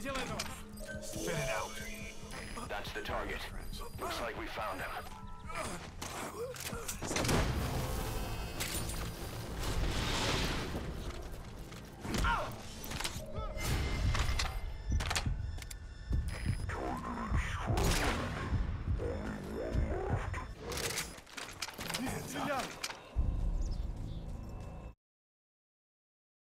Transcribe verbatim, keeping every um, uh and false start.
Spit it out. That's the target. Looks like we found him. Enough.